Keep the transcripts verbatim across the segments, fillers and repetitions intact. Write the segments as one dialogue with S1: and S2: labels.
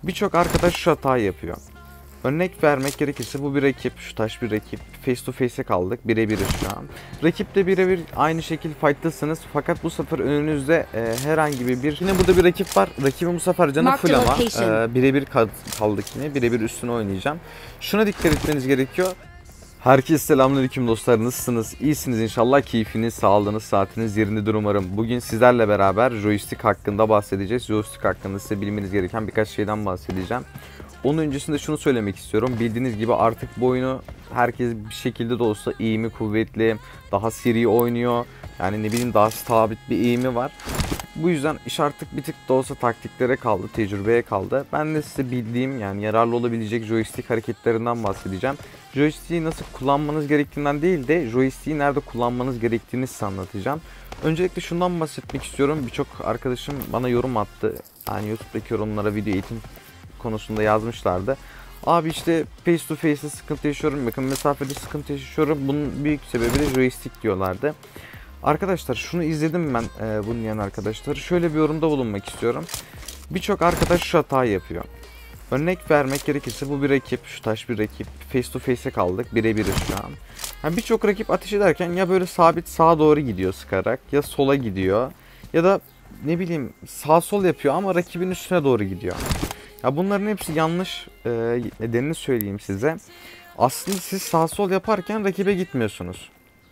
S1: Birçok arkadaş şu hatayı yapıyor. Örnek vermek gerekirse bu bir rakip, şu taş bir rakip. Face to face'e kaldık, birebiriz şu an. Rakiple birebir aynı şekil fight'tasınız fakat bu sefer önünüzde e, herhangi bir... Yine burada bir rakip var. Rakibin bu sefer canı full ama e, birebir kaldık yine. Birebir üstüne oynayacağım. Şuna dikkat etmeniz gerekiyor. Herkese selamünaleyküm dostlar, nasılsınız? İyisiniz inşallah, keyfiniz, sağlığınız, saatiniz yerindedir umarım. Bugün sizlerle beraber joystick hakkında bahsedeceğiz. Joystick hakkında size bilmeniz gereken birkaç şeyden bahsedeceğim. Onun öncesinde şunu söylemek istiyorum. Bildiğiniz gibi artık bu oyunu herkes bir şekilde de olsa eğimi kuvvetli, daha seri oynuyor. Yani ne bileyim daha sabit bir eğimi var. Bu yüzden iş artık bir tık da olsa taktiklere kaldı, tecrübeye kaldı. Ben de size bildiğim yani yararlı olabilecek joystick hareketlerinden bahsedeceğim. Joystick'i nasıl kullanmanız gerektiğinden değil de joystick'i nerede kullanmanız gerektiğini size anlatacağım. Öncelikle şundan bahsetmek istiyorum. Birçok arkadaşım bana yorum attı. Yani YouTube'daki yorumlara video eğitim konusunda yazmışlardı. Abi işte face to face'de sıkıntı yaşıyorum, yakın mesafede sıkıntı yaşıyorum. Bunun büyük sebebi de joystick diyorlardı. Arkadaşlar şunu izledim ben e, bunu diyen arkadaşlar. Şöyle bir yorumda bulunmak istiyorum. Birçok arkadaş şu hatayı yapıyor. Örnek vermek gerekirse bu bir rakip, şu taş bir rakip. Face to face'e kaldık, birebiriz şu an. Yani birçok rakip ateş ederken ya böyle sabit sağa doğru gidiyor sıkarak, ya sola gidiyor, ya da ne bileyim sağ sol yapıyor ama rakibin üstüne doğru gidiyor. Ya bunların hepsi yanlış. E, nedenini söyleyeyim size. Aslında siz sağ sol yaparken rakibe gitmiyorsunuz.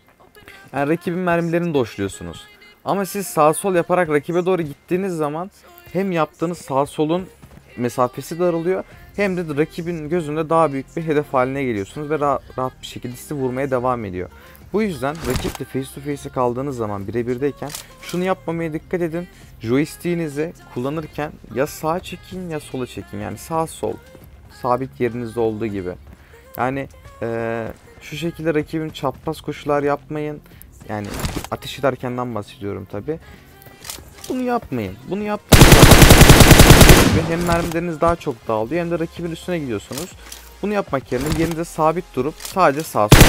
S1: Yani rakibin mermilerini doşluyorsunuz. Ama siz sağ sol yaparak rakibe doğru gittiğiniz zaman hem yaptığınız sağ solun mesafesi daralıyor hem de rakibin gözünde daha büyük bir hedef haline geliyorsunuz ve rahat, rahat bir şekilde sizi vurmaya devam ediyor. Bu yüzden rakiple face to face'e kaldığınız zaman birebirdeyken şunu yapmamaya dikkat edin. Joystick'inizi kullanırken ya sağa çekin ya sola çekin. Yani sağ sol sabit yerinizde olduğu gibi. Yani ee, şu şekilde rakibin çapraz koşular yapmayın. Yani ateş ederkenden bahsediyorum tabi. Bunu yapmayın. Bunu yaptığınız zaman hem mermileriniz daha çok dağılıyor hem de rakibin üstüne gidiyorsunuz. Bunu yapmak yerine yerinde sabit durup sadece sağ sol.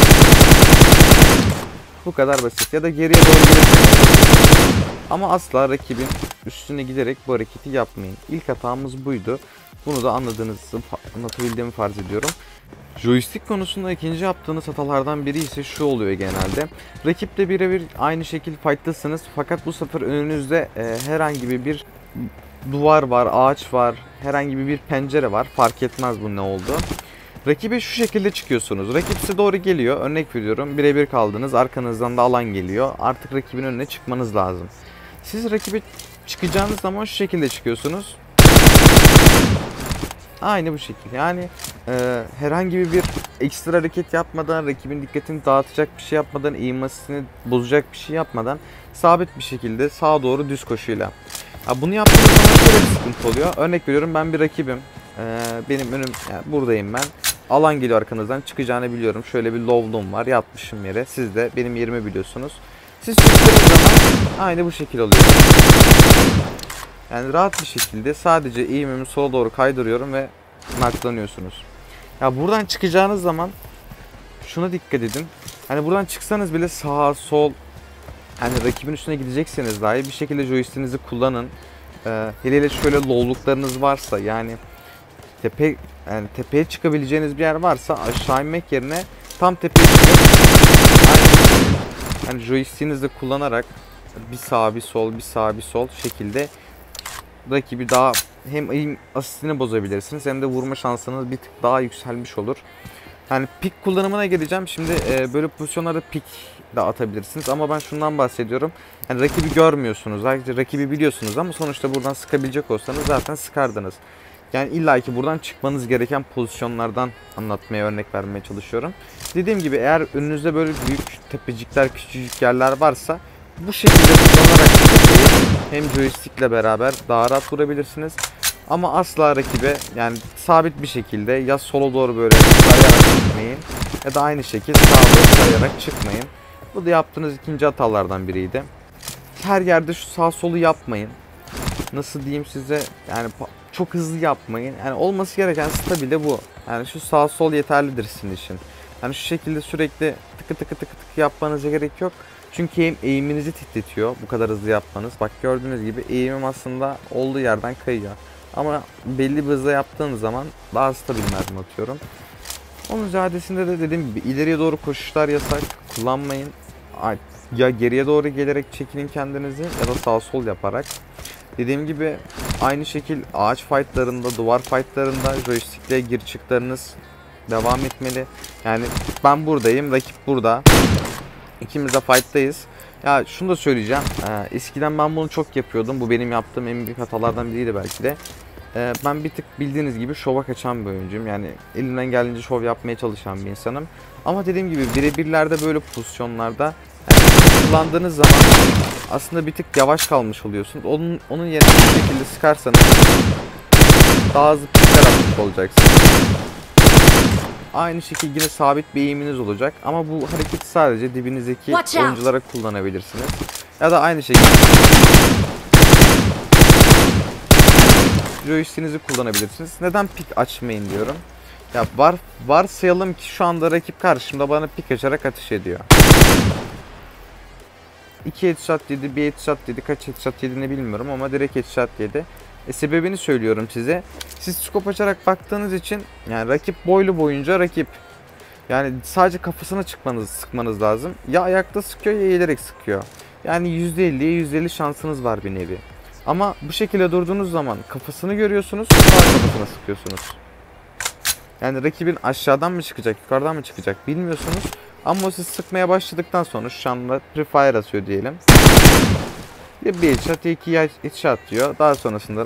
S1: Bu kadar basit. Ya da geriye doğru gidebilirsiniz. Ama asla rakibin üstüne giderek bu hareketi yapmayın. İlk hatamız buydu. Bunu da anladığınızı, anlatabildiğimi farz ediyorum. Joystick konusunda ikinci yaptığınız hatalardan biri ise şu oluyor genelde. Rakiple birebir aynı şekil fight'tasınız fakat bu sefer önünüzde e, herhangi bir duvar var, ağaç var, herhangi bir pencere var. Fark etmez bu ne oldu. Rakibe şu şekilde çıkıyorsunuz. Rakip size doğru geliyor. Örnek veriyorum, birebir kaldınız. Arkanızdan da alan geliyor. Artık rakibin önüne çıkmanız lazım. Siz rakibe çıkacağınız zaman şu şekilde çıkıyorsunuz. Aynı bu şekilde. Yani e, herhangi bir ekstra hareket yapmadan, rakibin dikkatini dağıtacak bir şey yapmadan, eğilmesini bozacak bir şey yapmadan sabit bir şekilde sağa doğru düz koşuyla. Ya bunu yaptığınız zaman şöyle bir sıkıntı oluyor. Örnek veriyorum, ben bir rakibim. E, benim önüm, yani buradayım ben. Alan geliyor arkanızdan, çıkacağını biliyorum. Şöyle bir low'luğum var, yatmışım yere. Siz de benim yerimi biliyorsunuz. Siz çıktığınız zaman aynı bu şekilde oluyor. Yani rahat bir şekilde sadece eğimimi sola doğru kaydırıyorum ve naklanıyorsunuz. Ya buradan çıkacağınız zaman şuna dikkat edin. Hani buradan çıksanız bile sağa sol, hani rakibin üstüne gidecekseniz dahi bir şekilde joystick'inizi kullanın. Ee, hele hele şöyle low'luklarınız varsa, yani tepe yani tepeye çıkabileceğiniz bir yer varsa aşağı inmek yerine tam tepeye çıkıp aynı yani joystick'inizi kullanarak bir sağ bir sol bir sağ bir sol şekilde rakibi daha hem aim asistini bozabilirsiniz hem de vurma şansınız bir tık daha yükselmiş olur. Yani pik kullanımına geleceğim. Şimdi e, böyle pozisyonlarda pik de atabilirsiniz ama ben şundan bahsediyorum. Yani rakibi görmüyorsunuz. Rakibi biliyorsunuz ama sonuçta buradan sıkabilecek olsanız zaten sıkardınız. Yani illaki buradan çıkmanız gereken pozisyonlardan anlatmaya, örnek vermeye çalışıyorum. Dediğim gibi eğer önünüzde böyle büyük tepecikler, küçücük yerler varsa bu şekilde kullanarak hem joystick ile beraber daha rahat vurabilirsiniz. Ama asla rakibe yani sabit bir şekilde ya sola doğru böyle tarayarak çıkmayın ya da aynı şekilde sağa doğru tarayarak çıkmayın. Bu da yaptığınız ikinci hatalardan biriydi. Her yerde şu sağ solu yapmayın. Nasıl diyeyim size, yani çok hızlı yapmayın. Yani olması gereken stabil bu. Yani şu sağ sol yeterlidir sizin için. Yani şu şekilde sürekli tıkı tıkı tıkı tıkı yapmanıza gerek yok. Çünkü hem eğiminizi titretiyor bu kadar hızlı yapmanız. Bak gördüğünüz gibi eğimim aslında olduğu yerden kayıyor. Ama belli bir hızla yaptığım zaman daha stabil mermi atıyorum. Onun ziyadesinde de dediğim gibi ileriye doğru koşuşlar yasak. Kullanmayın. Ya geriye doğru gelerek çekinin kendinizi ya da sağ sol yaparak. Dediğim gibi aynı şekil ağaç fightlarında, duvar fightlarında joystick'le gir çıklarınız devam etmeli. Yani ben buradayım, rakip burada. İkimiz de fight'tayız. Ya şunu da söyleyeceğim. Ee, eskiden ben bunu çok yapıyordum. Bu benim yaptığım en büyük hatalardan biriydi belki de. Ee, ben bir tık bildiğiniz gibi şova kaçan bir oyuncuyum. Yani elimden geldiğince şov yapmaya çalışan bir insanım. Ama dediğim gibi birebirlerde böyle pozisyonlarda yani kullandığınız zaman aslında bir tık yavaş kalmış oluyorsunuz. Onun, onun yerine bir şekilde sıkarsanız daha hızlı pikler atmış olacaksınız. Aynı şekilde yine sabit bir eğiminiz olacak. Ama bu hareketi sadece dibinizdeki oyunculara kullanabilirsiniz. Ya da aynı şekilde joystick'inizi kullanabilirsiniz. Neden pik açmayın diyorum. Ya var varsayalım ki şu anda rakip karşımda bana pik açarak ateş ediyor. iki headshot yedi, bir headshot yedi, kaç headshot yediğini bilmiyorum ama direkt headshot yedi. E, sebebini söylüyorum size. Siz scope açarak baktığınız için yani rakip boylu boyunca rakip. Yani sadece kafasına çıkmanız, sıkmanız lazım. Ya ayakta sıkıyor ya eğilerek sıkıyor. Yani yüzde elliye yüzde elli şansınız var bir nevi. Ama bu şekilde durduğunuz zaman kafasını görüyorsunuz, sağ kafasına sıkıyorsunuz. Yani rakibin aşağıdan mı çıkacak, yukarıdan mı çıkacak bilmiyorsunuz. Ama o siz sıkmaya başladıktan sonra şu anda prefire atıyor diyelim. Bir headshot, iki headshot diyor. Daha sonrasında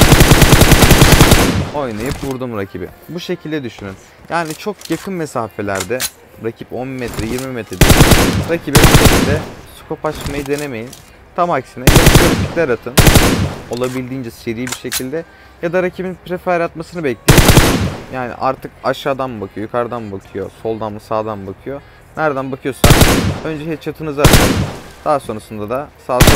S1: oynayıp vurdum rakibi. Bu şekilde düşünün. Yani çok yakın mesafelerde rakip on metre, yirmi metre değil. Rakibe bu şekilde scope açmayı denemeyin. Tam aksine ya pikler atın. Olabildiğince seri bir şekilde. Ya da rakibin prefire atmasını bekleyin. Yani artık aşağıdan mı bakıyor, yukarıdan mı bakıyor, soldan mı sağdan mı bakıyor. Nereden bakıyorsa önce headshot'ınızı atın. Daha sonrasında da sağ sola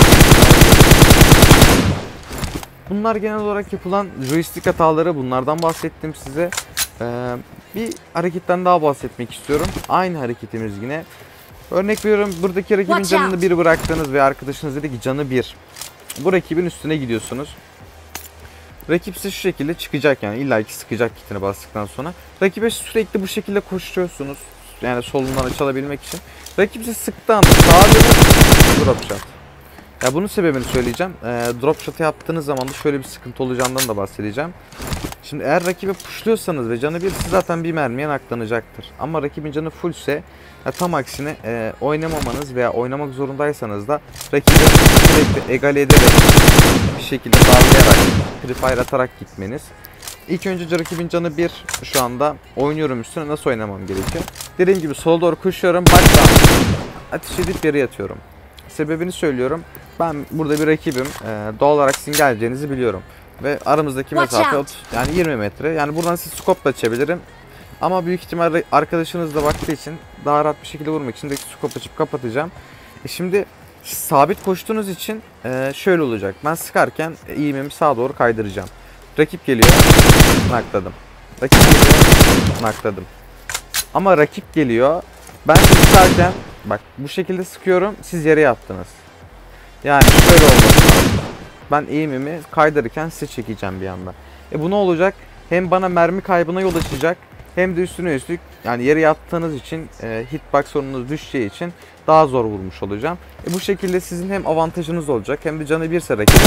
S1: bunlar genel olarak yapılan joystick hataları. Bunlardan bahsettim size. Ee, bir hareketten daha bahsetmek istiyorum. Aynı hareketimiz yine. Örnek veriyorum, buradaki rakibin canını bir bıraktınız ve arkadaşınız dedi ki canı bir. Bu rakibin üstüne gidiyorsunuz. Rakip size şu şekilde çıkacak, yani illaki sıkacak kitine bastıktan sonra. Rakibe sürekli bu şekilde koşuyorsunuz. Yani solundan açılabilmek için. Rakip size sıktığı anda sağa dönüp drop shot. Ya bunun sebebini söyleyeceğim. E, drop shot yaptığınız zaman da şöyle bir sıkıntı olacağından da bahsedeceğim. Şimdi eğer rakibe pushluyorsanız ve canı bir, siz zaten bir mermiye naklanacaktır. Ama rakibin canı full ise ya tam aksine e, oynamamanız veya oynamak zorundaysanız da rakibi sürekli egale ederek bir şekilde darlayarak, prefire atarak gitmeniz. İlk önce rakibin canı bir, şu anda oynuyorum üstüne, nasıl oynamam gerekiyor? Dediğim gibi sola doğru koşuyorum, baştan ateş edip yere yatıyorum. Sebebini söylüyorum. Ben burada bir rakibim. Ee, doğal olarak sizin geleceğinizi biliyorum. Ve aramızdaki mesafe yani yirmi metre. Yani buradan siz scope da açabilirim. Ama büyük ihtimalle arkadaşınız da baktığı için daha rahat bir şekilde vurmak için de scope açıp kapatacağım. E şimdi sabit koştuğunuz için e, şöyle olacak. Ben sıkarken eğimimi sağa doğru kaydıracağım. Rakip geliyor. Nakladım. Rakip geliyor. Nakladım. Ama rakip geliyor. Ben sıkarken bak bu şekilde sıkıyorum. Siz yere yattınız. Yani şöyle olması lazım. Ben eğimimi kaydırırken size çekeceğim bir anda. E bu ne olacak? Hem bana mermi kaybına yol açacak. Hem de üstüne üstlük yani yere yattığınız için e, hitbox sorununuz düşeceği için daha zor vurmuş olacağım. E bu şekilde sizin hem avantajınız olacak hem de canı birse rakibin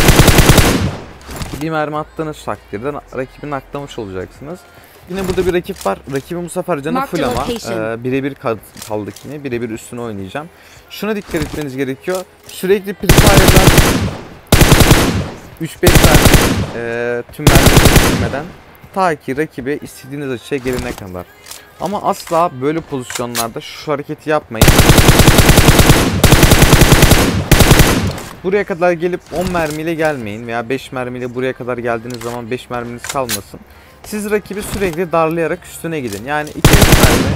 S1: bir mermi attığınız takdirde rakibini aklamış olacaksınız. Yine burada bir rakip var. Rakibim bu sefer canı full ama e, birebir kaldık yine. Birebir üstüne oynayacağım. Şuna dikkat etmeniz gerekiyor. Sürekli prefire'dan üç beş mermi e, tüm mermileri bitirmeden ta ki rakibe istediğiniz açıya gelene kadar. Ama asla böyle pozisyonlarda şu hareketi yapmayın. Buraya kadar gelip on mermiyle gelmeyin veya beş mermiyle buraya kadar geldiğiniz zaman beş merminiz kalmasın. Siz rakibi sürekli darlayarak üstüne gidin. Yani iki mermi.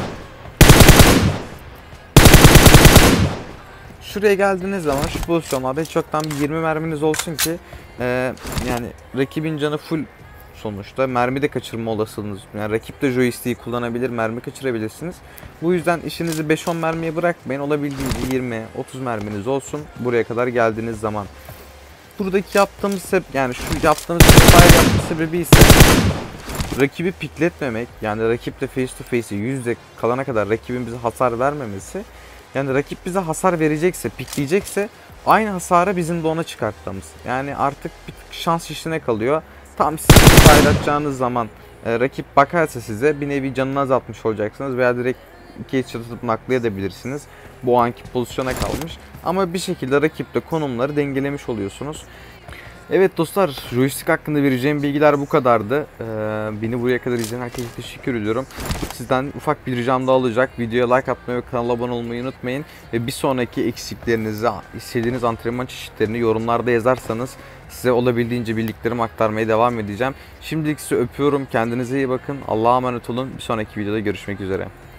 S1: Şuraya geldiğiniz zaman şu pozisyonlarda hiç yoktan bir yirmi merminiz olsun ki e, yani rakibin canı full sonuçta. Mermi de kaçırma olasılığınız. Yani rakip de joystick'i kullanabilir, mermi kaçırabilirsiniz. Bu yüzden işinizi beş on mermiye bırakmayın. Olabildiğince yirmi otuz merminiz olsun buraya kadar geldiğiniz zaman. buradaki yaptığımız sebep, yani şu yaptığımız fire yapma sebebi ise rakibi pikletmemek. Yani rakiple face to face'e yüzde kalana kadar rakibin bize hasar vermemesi. Yani rakip bize hasar verecekse, pikleyecekse aynı hasara bizim de ona çıkarttığımız. Yani artık bir tık şans işine kalıyor. Tam siz fire atacağınız zaman e, rakip bakarsa size bir nevi canını azaltmış olacaksınız veya direkt iki headshot atıp naklayabilirsiniz. Bu anki pozisyona kalmış. Ama bir şekilde rakiple konumları dengelemiş oluyorsunuz. Evet dostlar, joystick hakkında vereceğim bilgiler bu kadardı. Ee, beni buraya kadar izleyen herkese teşekkür ediyorum. Sizden ufak bir ricam daha olacak. Videoya like atmayı ve kanala abone olmayı unutmayın. Ve bir sonraki eksiklerinizi, istediğiniz antrenman çeşitlerini yorumlarda yazarsanız size olabildiğince bildiklerimi aktarmaya devam edeceğim. Şimdilik sizi öpüyorum. Kendinize iyi bakın. Allah'a emanet olun. Bir sonraki videoda görüşmek üzere.